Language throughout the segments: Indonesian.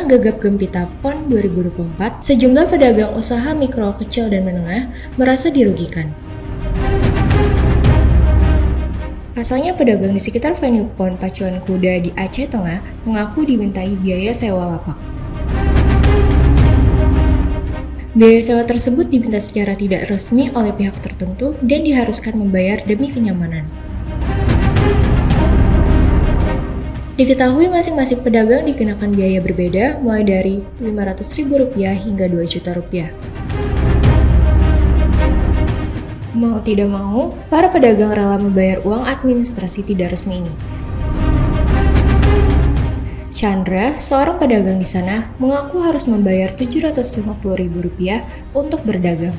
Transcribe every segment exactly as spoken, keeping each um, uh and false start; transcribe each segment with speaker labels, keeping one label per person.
Speaker 1: tengah gagap gempita P O N dua ribu dua puluh empat, sejumlah pedagang usaha mikro, kecil, dan menengah merasa dirugikan. Pasalnya pedagang di sekitar venue P O N Pacuan Kuda di Aceh Tengah mengaku dimintai biaya sewa lapak. Biaya sewa tersebut diminta secara tidak resmi oleh pihak tertentu dan diharuskan membayar demi kenyamanan. Diketahui masing-masing pedagang dikenakan biaya berbeda mulai dari lima ratus ribu rupiah hingga dua juta rupiah. Mau tidak mau, para pedagang rela membayar uang administrasi tidak resmi ini. Chandra, seorang pedagang di sana, mengaku harus membayar tujuh ratus lima puluh ribu rupiah untuk berdagang.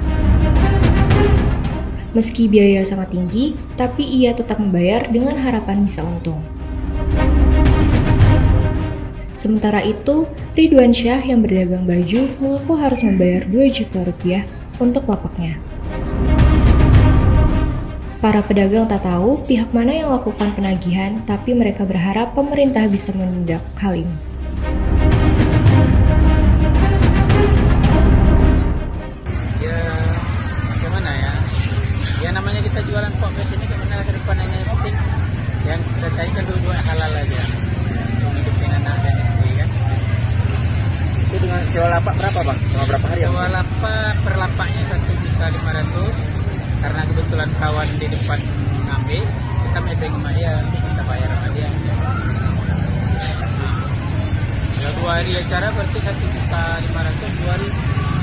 Speaker 1: Meski biaya sangat tinggi, tapi ia tetap membayar dengan harapan bisa untung. Sementara itu, Ridwan Syah yang berdagang baju mengaku harus membayar dua juta rupiah untuk lapaknya. Para pedagang tak tahu pihak mana yang melakukan penagihan, tapi mereka berharap pemerintah bisa menindak hal ini.
Speaker 2: Ya, gimana ya? Ya namanya kita jualan kok ke sini gimana ke depan ini penting. Yang kita cari kan dua-dua halal aja. Hidupin anak dan istri kan.
Speaker 3: Itu dengan sewa lapak berapa bang? Selama berapa hari?
Speaker 2: Sewa lapak per lapaknya satu juta lima ratus. Karena kebetulan kawan di depan ngambil, kita mepeng sama dia, nanti kita bayar sama dia. Nah, kalau dua hari acara berarti satu juta lima ratus dua hari,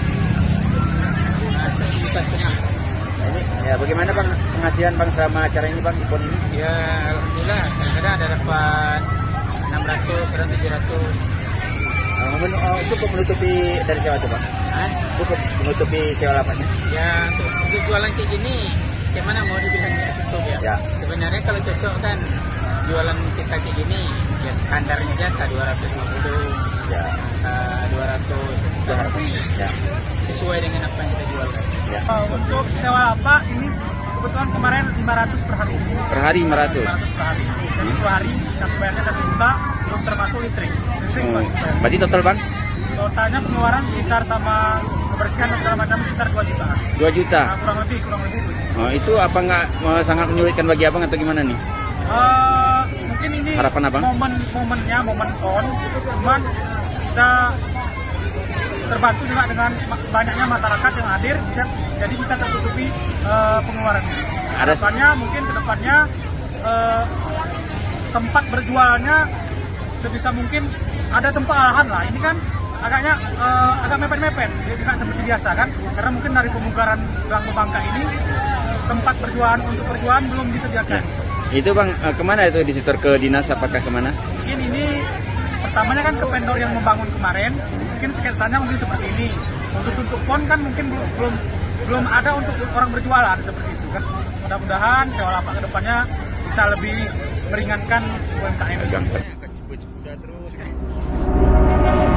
Speaker 2: nah, satu juta setengah.
Speaker 3: Ini, ya bagaimana bang penghasilan bang selama acara ini bang di P O N ini?
Speaker 2: Ya alhamdulillah, kadang-kadang ada dapat enam ratus, kadang tujuh ratus.
Speaker 3: Uh, uh, cukup menutupi dari sewa itu bang?
Speaker 2: Hah?
Speaker 3: Cukup menutupi sewa lapaknya?
Speaker 2: Ya untuk, untuk jualan kayak gini, gimana mau dibilang ya cukup ya?
Speaker 3: Ya.
Speaker 2: Sebenarnya kalau cocok kan jualan kita kayak gini, ya standarnya aja dua ratus lima puluh,
Speaker 3: Ya.
Speaker 2: uh, dua ratus,
Speaker 3: Ya.
Speaker 2: sesuai dengan apa yang kita jual.
Speaker 3: Ya.
Speaker 4: Uh, untuk sewa lapak ini kebetulan kemarin lima ratus per hari.
Speaker 3: Per hari lima ratus?
Speaker 4: lima ratus per hari. Jadi dua hari satu bayarnya satu juta, belum termasuk listrik. Listrik
Speaker 3: Hmm.
Speaker 4: masih bayar.
Speaker 3: Berarti total bang?
Speaker 4: Totalnya pengeluaran sekitar sama kebersihan dan segala macam sekitar dua jutaan.
Speaker 3: dua juta?
Speaker 4: Nah, kurang lebih, kurang lebih.
Speaker 3: Oh, itu apa nggak uh, sangat menyulitkan bagi abang atau gimana nih?
Speaker 4: Uh, mungkin ini
Speaker 3: Harapan abang?
Speaker 4: momen-momennya, momen P O N, cuman kita terbantu juga dengan banyaknya masyarakat yang hadir, jadi bisa tertutupi uh, pengeluarannya.
Speaker 3: Ada
Speaker 4: Harapannya mungkin kedepannya uh, tempat berjualannya sebisa mungkin ada tempat lahan lah. Ini kan agaknya uh, agak mepet-mepet, tidak seperti biasa kan? Karena mungkin dari pemungkaran Gang Bangka ini tempat berjualan untuk berjualan belum disediakan.
Speaker 3: Itu bang, uh, kemana itu di setor ke dinas apakah kemana?
Speaker 4: Mungkin ini pertamanya kan ke vendor yang membangun kemarin, mungkin sketsanya mungkin seperti ini. Untuk untuk P O N kan mungkin belum belum belum ada untuk orang berjualan seperti itu kan. Mudah-mudahan sewa lapak kedepannya bisa lebih meringankan U M K M.
Speaker 3: Gampang.